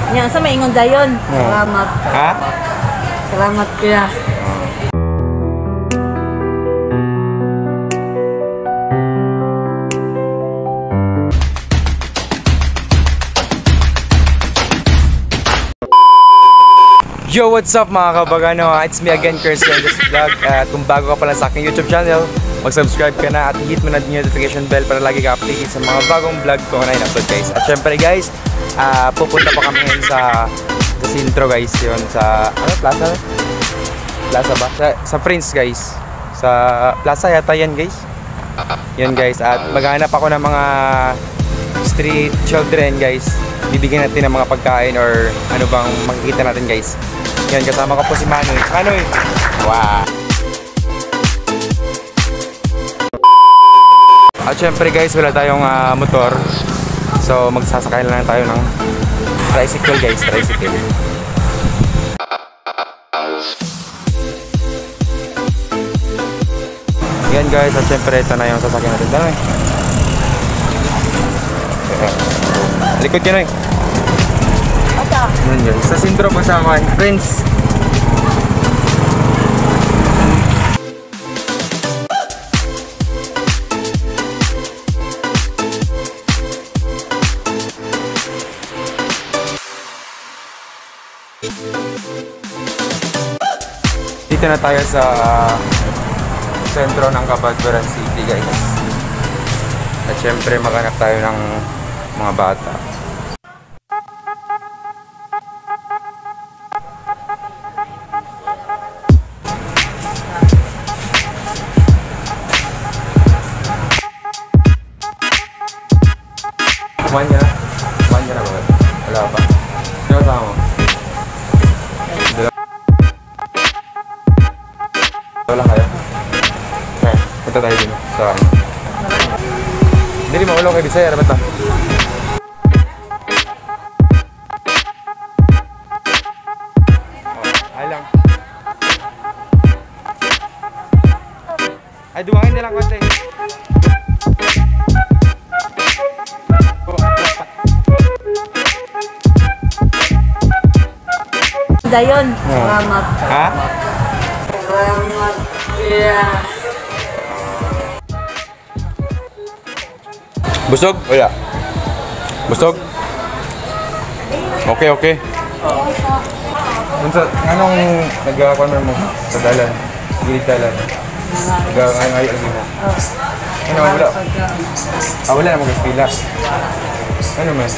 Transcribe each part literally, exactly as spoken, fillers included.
Nya sa maingon dayon. Salamat. Ha? Salamat kuya. Yo, what's up mga kabagano? It's me again, Kirsty on this vlog. At kung bago ka pala sa aking YouTube channel, mag-subscribe ka na at hit mo na din yung notification bell para lagi ka updated sa mga bagong vlog ko na in-upload guys. At syempre guys, uh, pupunta pa kami ngayon sa sa Sintro guys, yun sa, ano, plaza? Plaza ba? Sa, sa Prince guys. Sa plaza yata yan guys. Yun guys, at maghanap ako ng mga street children guys. Bibigyan natin ng mga pagkain or ano bang makikita natin guys. Yan, kasama ko po si Manoy. Manoy! Wow! At syempre guys, wala tayong uh, motor. So magsasakay na lang tayo ng tricycle guys, tricycle. Yan guys, at syempre ito na yung sasakyan natin. Danoy! Likod ka na eh. Yan guys, sa Sintro kasama Prince. Dito na tayo sa uh, sentro ng Cabaturan City guys. At syempre maghanap tayo ng mga bata. Kumain ka na? Kumain ka na ba? Wala pa. Sino kasama mo? Wala kayo? Okay, punta tayo din sa akin. Hindi mo ulo kay Bisaya, rabat lang. Oh, ay lang. Ay, duwangin nilang konti. Dayon. Salamat. Ha? Salamat. Yeah. Busog? Wala. Busog? Okay, okay. Unsa, anong nagkakakuan mo sa dalan? Gilid dalan? Nagkakangay lagi mo? Ano, wala? Ah, wala na mag-pila. Ano man?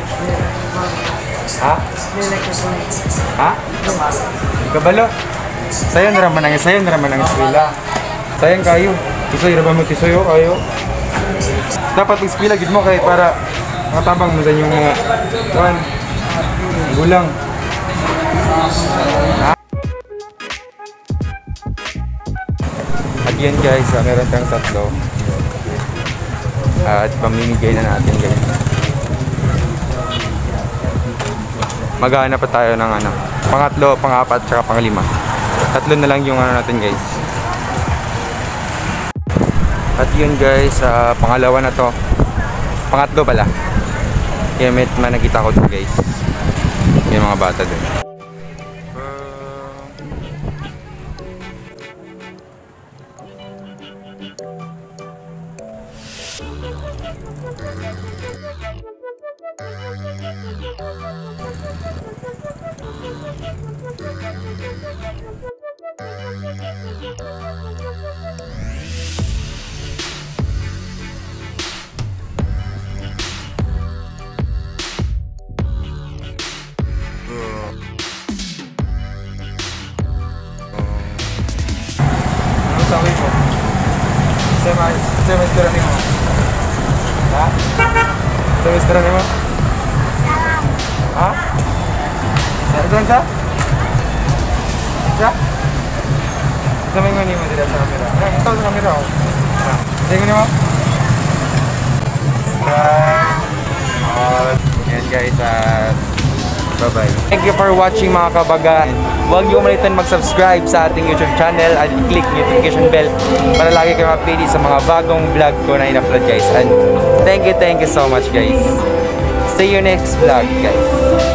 Ha? Ha? Kabalo? Sayo na raman ang sayo na raman ang eskwela. Sayang kayo. Tisoy ra ba mo tisoy o kayo? Dapat eskwela gid mo kay para matabang mo sa inyong mga kuan. Gulang. Ha? Again guys, uh, meron tayong tatlo. Uh, at pamimigay na natin guys. Maghahanap pa tayo ng ano, pangatlo, pangapat, tsaka panglima. Tatlo na lang yung ano natin guys. At yun guys, uh, pangalawa na to. Pangatlo pala. Kaya may nakita ko dito guys. Yung mga bata dun. Sabi ko, semester ni mo? Ha? Semester ni mo? Ha? Saan ka? Sa? Sa may nga ni mo dila sa kamera. Ay, ito sa kamera ako. Ha? Sa nga ni mo? Yan guys, at bye-bye. Thank you for watching mga kabagan. Huwag niyo malitan mag-subscribe sa ating YouTube channel at i-click notification bell para lagi kayo updated sa mga bagong vlog ko na in-upload guys. And thank you, thank you so much guys. See you next vlog guys.